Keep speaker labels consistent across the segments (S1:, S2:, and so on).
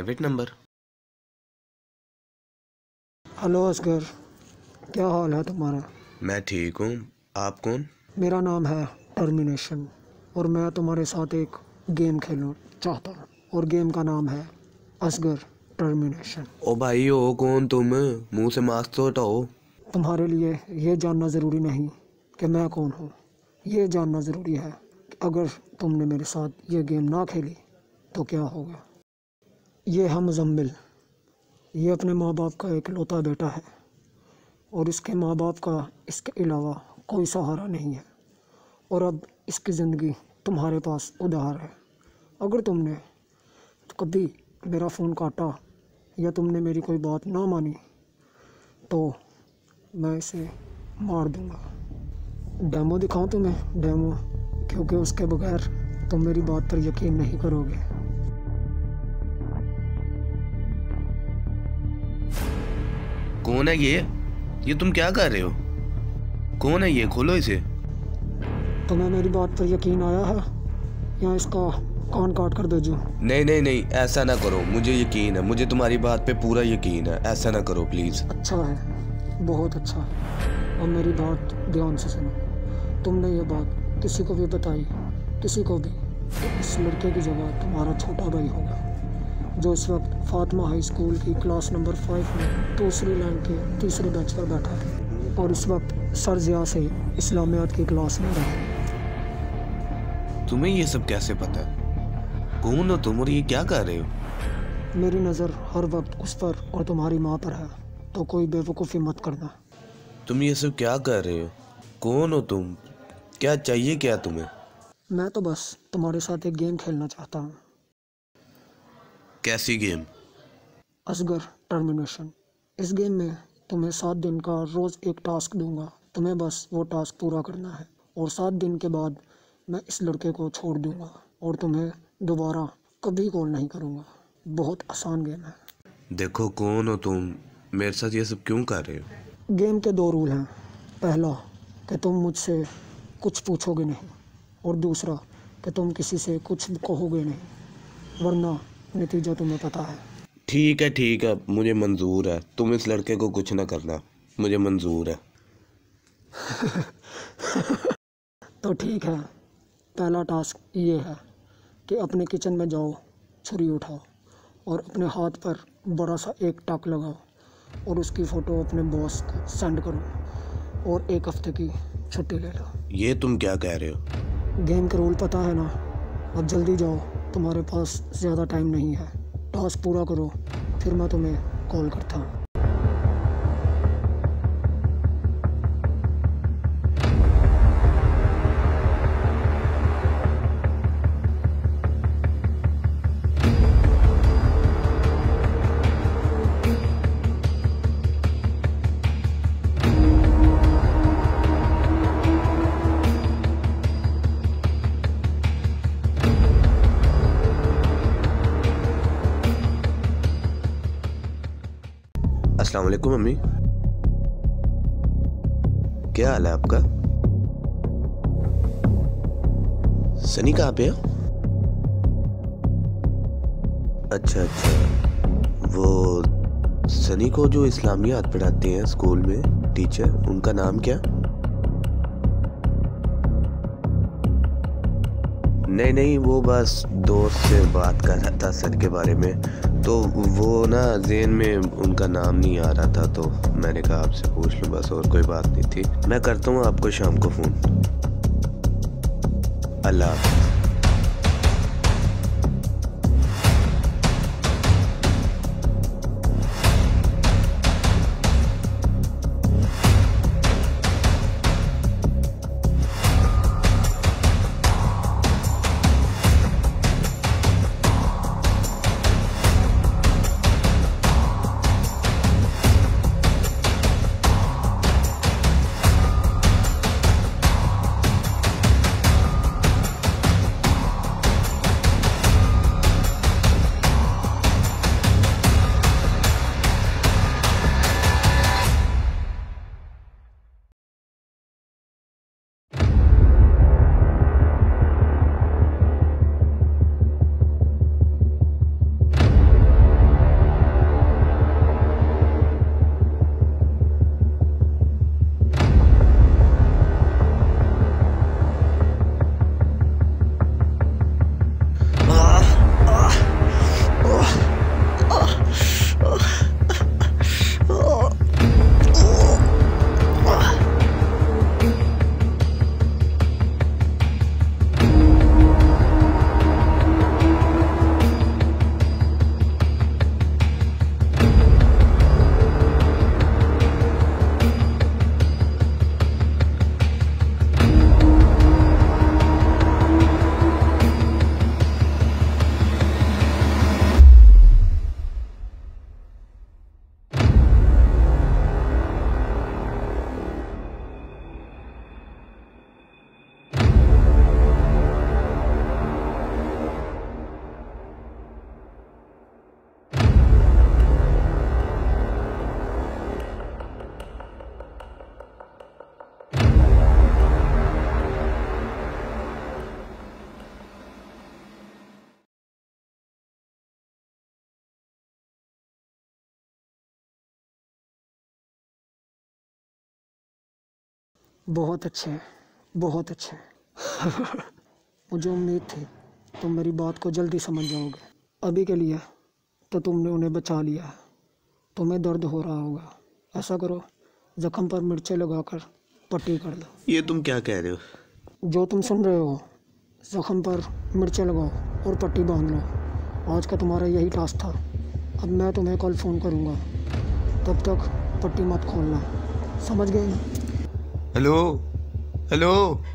S1: Private number.
S2: Hello Asghar, क्या हाल है तुम्हारा?
S1: मैं ठीक हूँ, आप कौन?
S2: मेरा नाम है टर्मिनेशन और मैं तुम्हारे साथ एक गेम खेलना चाहता हूँ और गेम का नाम है असगर टर्मिनेशन।
S1: ओ भाई, हो कौन तुम? मुंह से मास्क तो हटाओ।
S2: तुम्हारे लिए ये जानना ज़रूरी नहीं कि मैं कौन हूँ, ये जानना ज़रूरी है कि अगर तुमने मेरे साथ ये गेम ना खेली तो क्या होगा। ये है मुज़म्मिल, ये अपने माँ बाप का इकलौता बेटा है और इसके माँ बाप का इसके अलावा कोई सहारा नहीं है और अब इसकी ज़िंदगी तुम्हारे पास उधार है। अगर तुमने कभी मेरा फ़ोन काटा या तुमने मेरी कोई बात ना मानी तो मैं इसे मार दूँगा। डेमो दिखाऊं तुम्हें? डेमो, क्योंकि उसके बगैर तुम मेरी बात पर यकीन नहीं करोगे।
S1: कौन है ये तुम क्या कर रहे हो? कौन है ये? खोलो इसे।
S2: तुम्हें मेरी बात पर यकीन आया है या इसका कान काट कर भेजूं?
S1: नहीं नहीं नहीं, ऐसा ना करो, मुझे यकीन है, मुझे तुम्हारी बात पे पूरा यकीन है, ऐसा ना करो प्लीज़।
S2: अच्छा है, बहुत अच्छा है। अब मेरी बात ध्यान से सुनो। तुमने ये बात किसी को भी बताई, किसी को भी, तो इस लड़के की जगह तुम्हारा छोटा भाई होगा जो इस वक्त फातिमा हाई स्कूल की क्लास नंबर 5 में दूसरी लाइन के तीसरे बेंच पर बैठा है और इस वक्त सर ज़िया से इस्लामियात की क्लास ले रहा है।
S1: तुम्हें ये सब कैसे पता है? कौन हो तुम और ये क्या कर रहे हो?
S2: मेरी नज़र हर वक्त उस पर और तुम्हारी माँ पर है, तो कोई बेवकूफ़ी मत करना।
S1: तुम ये सब क्या कर रहे हो? कौन हो तुम? क्या चाहिए क्या तुम्हें?
S2: मैं तो बस तुम्हारे साथ एक गेम खेलना चाहता हूँ।
S1: कैसी गेम?
S2: असगर टर्मिनेशन। इस गेम में तुम्हें 7 दिन का रोज़ एक टास्क दूंगा, तुम्हें बस वो टास्क पूरा करना है और 7 दिन के बाद मैं इस लड़के को छोड़ दूंगा और तुम्हें दोबारा कभी कॉल नहीं करूंगा। बहुत आसान गेम है।
S1: देखो, कौन हो तुम? मेरे साथ ये सब क्यों कर रहे हो?
S2: गेम के 2 रूल हैं। पहला कि तुम मुझसे कुछ पूछोगे नहीं और दूसरा कि तुम किसी से कुछ कहोगे नहीं, वरना नतीजा तुम्हें पता है।
S1: ठीक है, मुझे मंजूर है, तुम इस लड़के को कुछ ना करना, मुझे मंजूर है।
S2: तो ठीक है, पहला टास्क ये है कि अपने किचन में जाओ, छुरी उठाओ और अपने हाथ पर बड़ा सा एक टक लगाओ और उसकी फ़ोटो अपने बॉस को सेंड करो और 1 हफ्ते की छुट्टी ले लो।
S1: ये तुम क्या कह रहे हो?
S2: गेम के रूल पता है ना? अब जल्दी जाओ, तुम्हारे पास ज़्यादा टाइम नहीं है। टास्क पूरा करो, फिर मैं तुम्हें कॉल करता हूँ।
S1: अस्सलाम वालेकुम मम्मी, क्या हाल है आपका? सनी कहाँ पे है? अच्छा, वो सनी को जो इस्लामियात पढ़ाते हैं स्कूल में टीचर, उनका नाम क्या? नहीं, वो बस दोस्त से बात कर रहा था सर के बारे में, तो वो ना ज़हन में उनका नाम नहीं आ रहा था, तो मैंने कहा आपसे पूछ लूँ, बस और कोई बात नहीं थी। मैं करता हूँ आपको शाम को फ़ोन। अल्लाह हाफ़िज़।
S2: बहुत अच्छे, बहुत अच्छे। मुझे उम्मीद थी तुम मेरी बात को जल्दी समझ जाओगे। अभी के लिए तो तुमने उन्हें बचा लिया है। तुम्हें दर्द हो रहा होगा, ऐसा करो जख्म पर मिर्चें लगाकर पट्टी कर दो।
S1: ये तुम क्या कह रहे हो?
S2: जो तुम सुन रहे हो, जख्म पर मिर्चें लगाओ और पट्टी बांध लो। आज का तुम्हारा यही टास्क था। अब मैं तुम्हें कल फ़ोन करूँगा, तब तक पट्टी मत खोलना, समझ गए?
S1: Hello hello.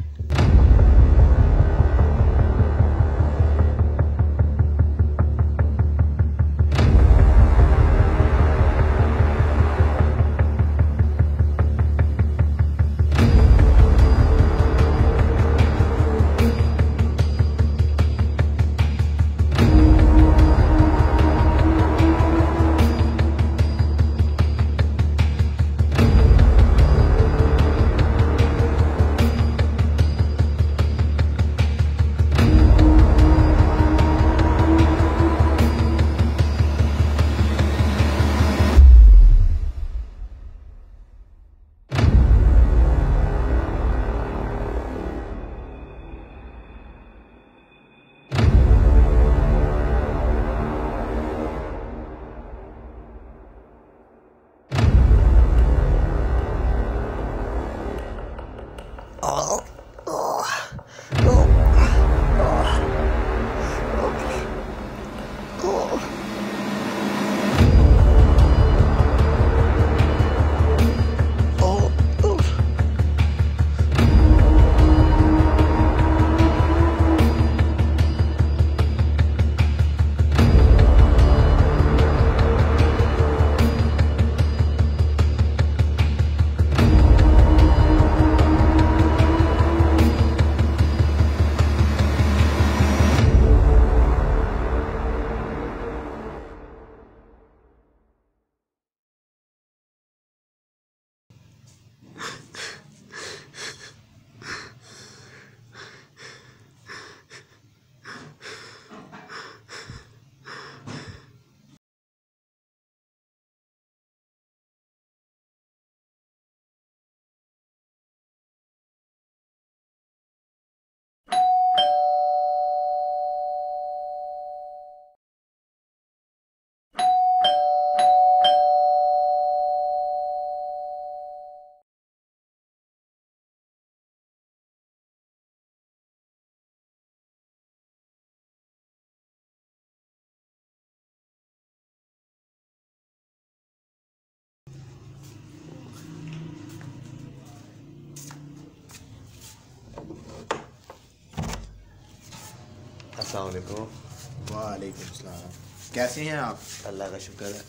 S1: अस्सलाम वालेकुम।
S3: वालेकुम सलाम। कैसे हैं आप?
S1: अल्लाह का शुक्र है।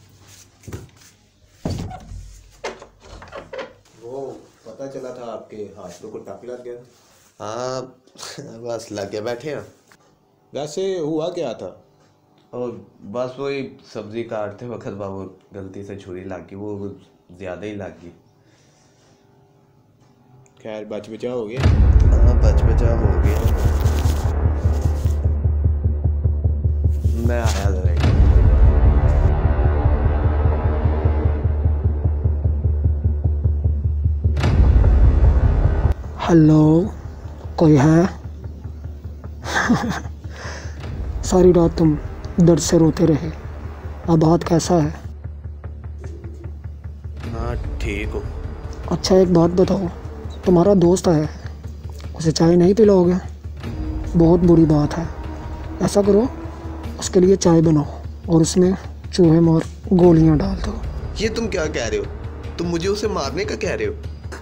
S3: वो पता चला था आपके हाथों को टक लग गया।
S1: हाँ बस लग गया, बैठे हैं।
S3: वैसे हुआ क्या था?
S1: और बस वही सब्जी काटते वक्त बाबू गलती से छुरी लग गई, वो ज़्यादा ही लग गई।
S3: खैर बच बचा हो गया?
S1: हाँ बच बचा हो गया। मैं आया जरा।
S2: हेलो, कोई है? सारी रात तुम दर्द से रोते रहे, अब हाथ कैसा है?
S1: हाँ ठीक हो।
S2: अच्छा एक बात बताओ, तुम्हारा दोस्त है, उसे चाय नहीं पिलाओगे? बहुत बुरी बात है। ऐसा करो उसके लिए चाय बनाओ और उसमें चूहे मार गोलियां डाल दो।
S1: ये तुम क्या कह रहे हो? तुम मुझे उसे मारने का कह रहे हो?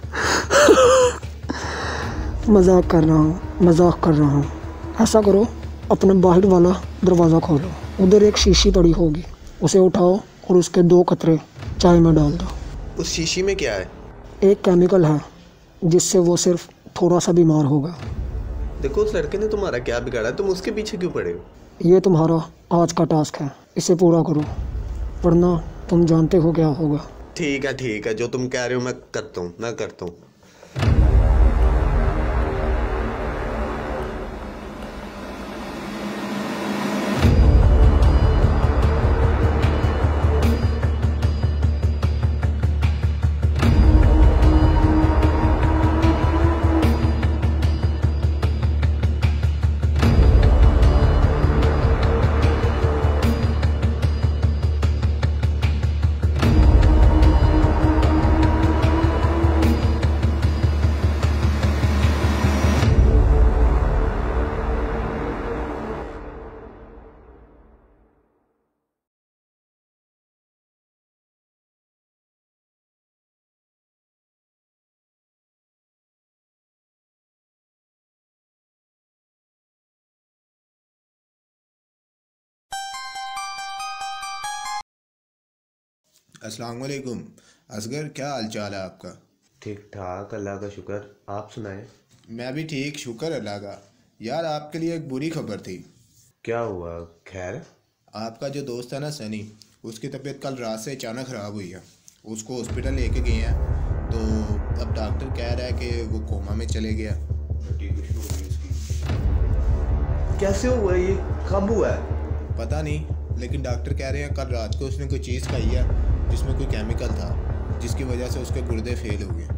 S2: मजाक कर रहा हूँ, मजाक कर रहा हूँ। ऐसा करो अपना बाहर वाला दरवाज़ा खोलो, उधर एक शीशी पड़ी होगी, उसे उठाओ और उसके 2 कतरे चाय में डाल दो।
S1: उस शीशी में क्या है?
S2: एक केमिकल है जिससे वो सिर्फ थोड़ा सा बीमार होगा।
S1: देखो उस लड़के ने तुम्हारा क्या बिगाड़ा, तुम उसके पीछे क्यों पड़े हो?
S2: ये तुम्हारा आज का टास्क है, इसे पूरा करो वरना तुम जानते हो क्या होगा।
S1: ठीक है, जो तुम कह रहे हो मैं करता हूँ।
S3: अस्सलाम वालेकुम। असगर, क्या हाल चाल है आपका?
S1: ठीक ठाक, अल्लाह का शुक्र। आप सुनाएं।
S3: मैं भी ठीक, शुक्र अल्लाह का। यार, आपके लिए एक बुरी खबर थी।
S1: क्या हुआ? खैर?
S3: आपका जो दोस्त है ना सनी, उसकी तबीयत कल रात से अचानक ख़राब हुई है। उसको हॉस्पिटल लेके गए हैं, तो अब डॉक्टर कह रहा है कि वो कोमा में चले गया।
S1: कैसे हुआ ये? कब हुआ है?
S3: पता नहीं, लेकिन डॉक्टर कह रहे हैं कल रात को उसने कोई चीज़ खाई है जिसमें कोई केमिकल था, जिसकी वजह से उसके गुर्दे फेल हो गए।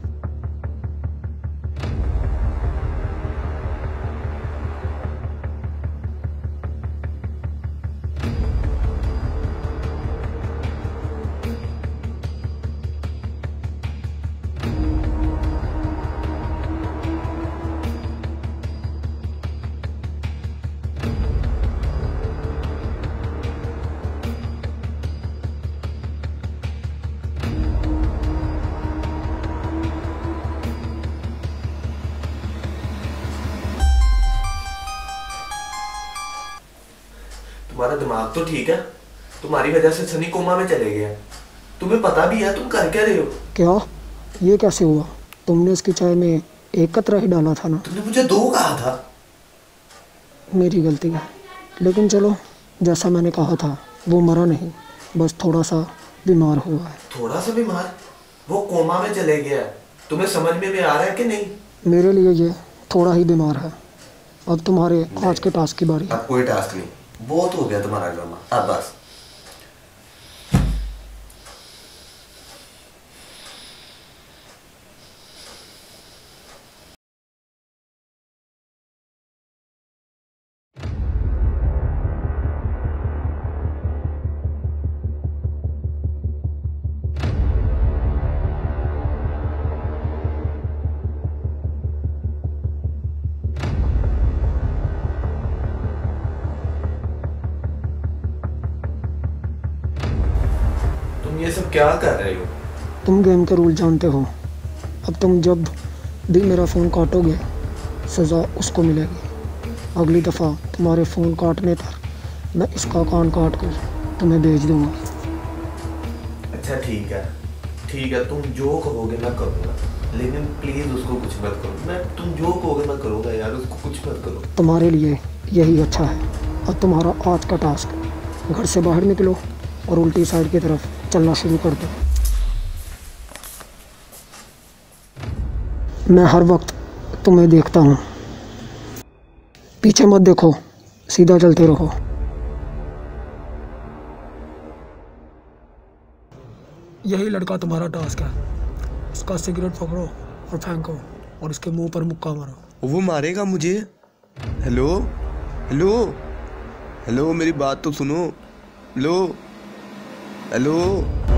S1: तुम्हारा दिमाग तो ठीक है? तुम्हारी वजह से सनी कोमा में चले गया। तुम्हें पता भी है तुम कर क्या रहे हो?
S2: क्या? ये कैसे हुआ? तुमने इसकी चाय में एक कतरा ही डाला था ना।
S1: तुमने मुझे 2 कहा था।
S2: मेरी गलती है, लेकिन चलो, जैसा मैंने कहा था, वो मरा नहीं, बस थोड़ा सा बीमार हुआ है।
S1: थोड़ा सा बीमार? वो कोमा में चले गया है। तुम्हें समझ में भी आ रहा है कि नहीं?
S2: मेरे लिए ये थोड़ा ही बीमार है। अब तुम्हारे आज के टास्क की बारी है।
S1: अब कोई टास्क नहीं, बहुत हो गया तुम्हारा ड्रामा, अब बस। तुम ये सब क्या कर रहे हो?
S2: तुम गेम के रूल जानते हो। अब तुम जब भी मेरा फ़ोन काटोगे, सज़ा उसको मिलेगी। अगली दफ़ा तुम्हारे फ़ोन काटने पर मैं इसका कान काट कर तुम्हें भेज दूंगा।
S1: अच्छा ठीक है, ठीक है, तुम जो कहोगे मैं करूँगा, लेकिन प्लीज़ उसको कुछ मत करो। तुम जो कहोगे मैं करूँगा यार, उसको कुछ मत करो।
S2: तुम्हारे लिए यही अच्छा है। अब तुम्हारा आज का टास्क, घर से बाहर निकलो और उल्टी साइड की तरफ चलना शुरू कर दो। मैं हर वक्त तुम्हें देखता हूँ। पीछे मत देखो, सीधा चलते रहो। यही लड़का तुम्हारा टास्क है। इसका सिगरेट पकड़ो और फेंको और इसके मुंह पर मुक्का मारो।
S1: वो मारेगा मुझे? हेलो हेलो हेलो, मेरी बात तो सुनो। Hello hello.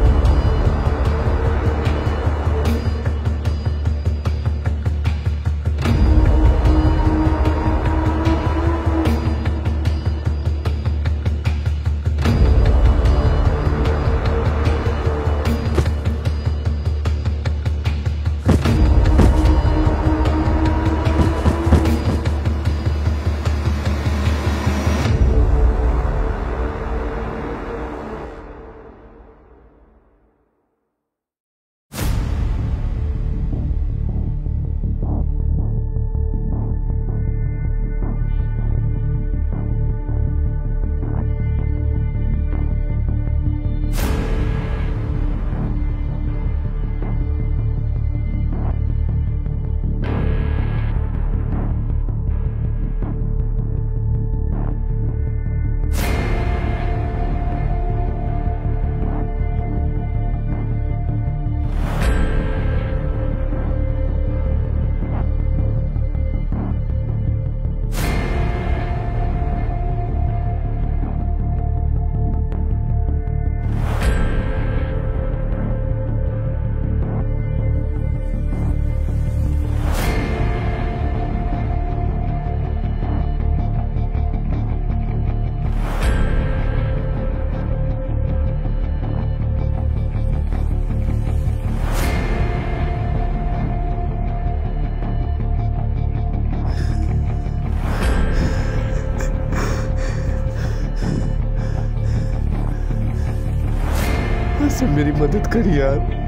S1: मदद कर यार।